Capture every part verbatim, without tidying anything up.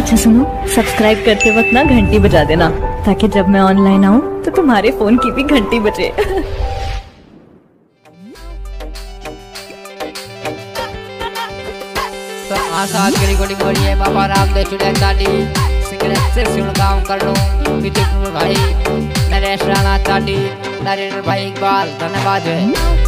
अच्छा सुनो, सब्सक्राइब करते वक्त ना घंटी बजा देना, ताकि जब मैं ऑनलाइन आऊँ तो तुम्हारे फोन की भी घंटी बजे। तो आशा की रिकॉर्डिंग हो रही है बाबा रामदेव चुड़ैल चाटी सिंगरेट से सुन काम कर लो विद्युत भाई नरेश राणा चाटी नरेंद्र भाई इकबाल धन्यवाद है।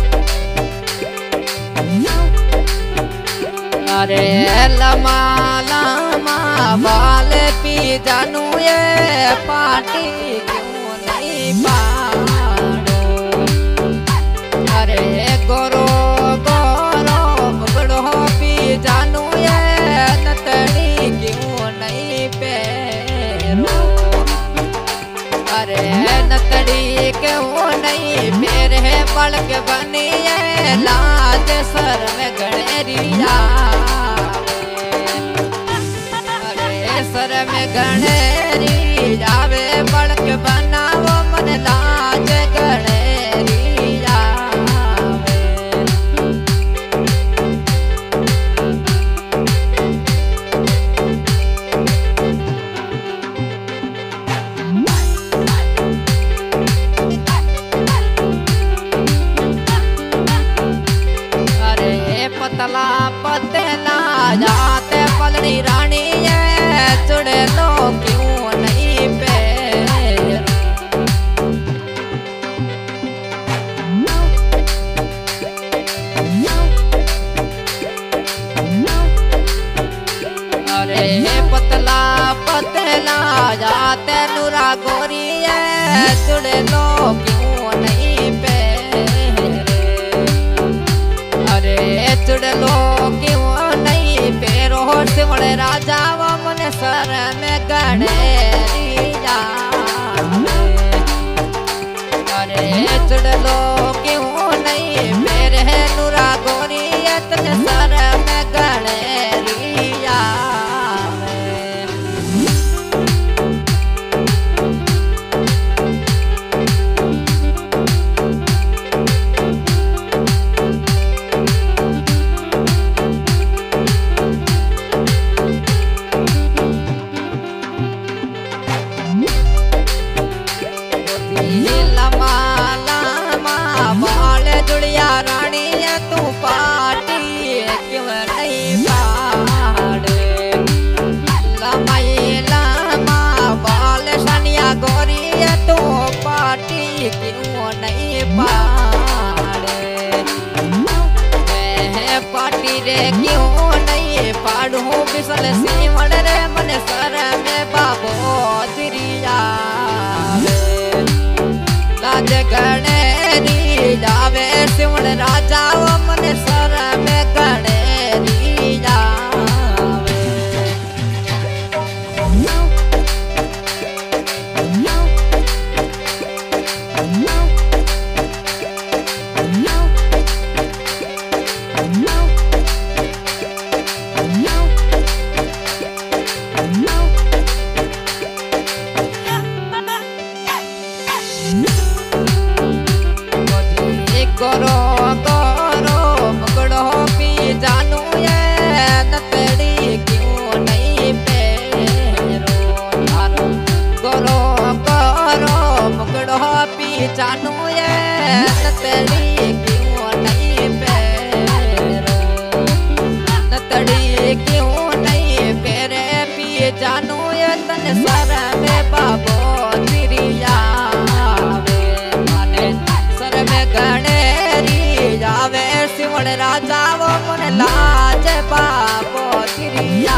अरे लमा लमा बाल पी जानू ये पार्टी क्यों नहीं पाड़ो। अरे गोरो गोरो मुगड़ो पी जानू ये नतड़ी क्यों नहीं पैरो। अरे नतड़ी क्यों नहीं मेरे बड़क बनी है लाज सर में गणेरिया। अरे सर में गणेरी जावे बड़क बनावो मन लाज गणेरी जावे। पतला पतला जाते पलड़ी रानी है चुड़े लो क्यों नहीं पैर। अरे पतला पतला जाते नूरा गोरी है चुड़े लो क्यों नहीं पैर। अरे चुड़लो क्यों नहीं पैरो सिमड़े राजा वो मन सर में गणेरी जावे। अरे चुड़लो क्यों नहीं पैरे नूरा गोरी तेरे सर में गणेरी जावे। लमा लमा बाल जुड़िया रानी है तू पार्टी क्यों नहीं पाड़े। लमाई लमा बाल सनिया गोरी है तू पार्टी क्यों नहीं पाड़े। मैं पार्टी रे क्यों नहीं पाड़ू बिसल सीमड़ रे मन सर में बाबो तिरिया। लाज गणेरी जावे सिमड़ राजा वो मन सर में गणेरी जावे। गोरो गोरो मुगड़ो पी जानू ये नतड़ी क्यों नहीं पैरो। थारो गोरो गोरो मुगड़ो पी जानू ये नतड़ी क्यों नहीं पैरो। नतड़ी क्यों नहीं पैरे पी जानू ये तन सर में बाबो तिरिया सर में गणेरी जावे सिमड़ राजा वो मन लाज बाबो तिरिया।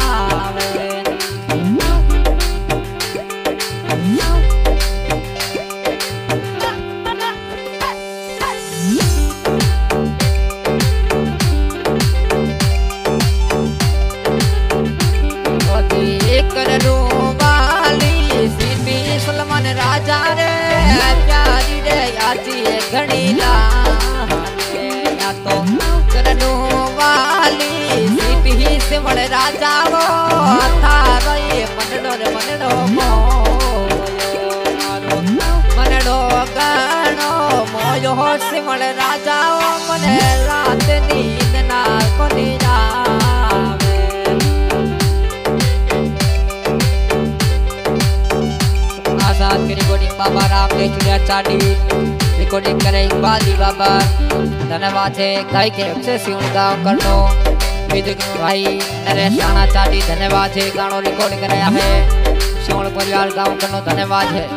करू वाली सीटी सलमान राजा रे प्यारी रे आजी घड़ी ला तो करनू वाली सीटी ही सिमड़ राजा वो थारो ये मनडो रे मनडो मनडो गणो मोयो सिमड़ राजा वो मन रात नींद ना कोनी जावे। रात की रिकॉर्डिंग बाबा रामदेव चुड़िया चाटी रिकॉर्डिंग करे इकबाल दी बाबा धन्यवाद है गाय के अक्षय सिंह गाँव कर लो म्यूजिक भाई नरेश राणा चाटी धन्यवाद है गानों रिकॉर्ड कराया है सिंह परिवार गाँव कर लो धन्यवाद है।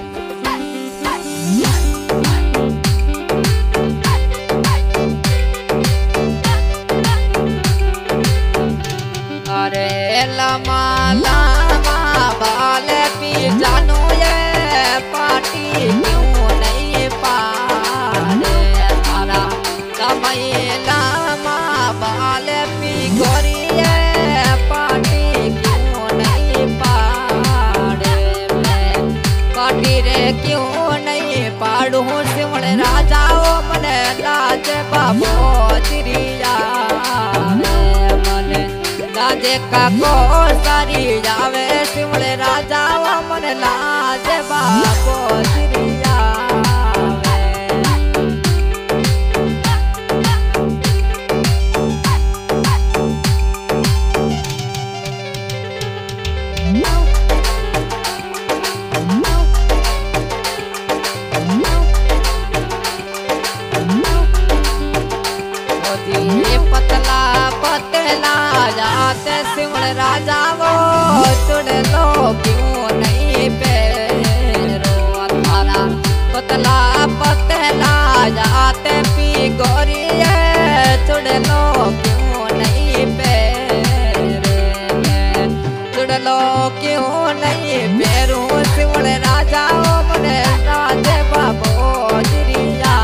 अरे लमा लमा बाले पी जानो ये पार्टी क्यों नहीं पारे तारा कमाई लमा बाले पी गोरी ये पार्टी क्यों नहीं पारे मैं पार्टी रे क्यों नहीं पाड़ू सिमड़ राजाओ मने लाज बाबो चिड़िया लाजे का को सारी जावे सिमड़े राजा मन लाज बाबो चिड़िया पतला पतला जाते सिमड़ राजा वो चुड़ लो क्यों नहीं पैरो थारा पतला पतला जाते पी गोरी चुड़ लो क्यों नहीं पैरे चुड़ लो क्यों नहीं पैरू सिमड़ राजा मने राजे बाबो चिड़िया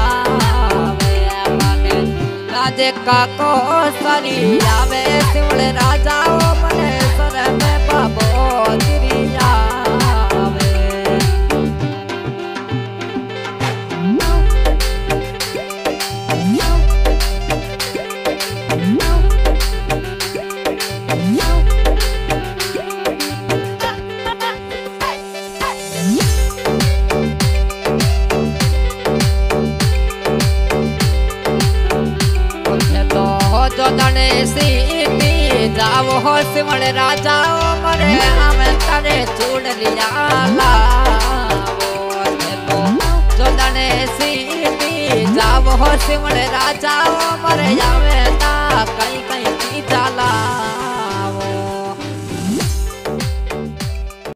राजे का को सरी आवे सिमड़ राजा मने सर में बाबो चिड़िया जोदने सीती जाओ हो सिमड़ राजा मरे हमें तारे चूड़ लिया लाओ जोदने सीती जाओ हो सिमड़ राजा मरे हमें ता कहीं कहीं की जाला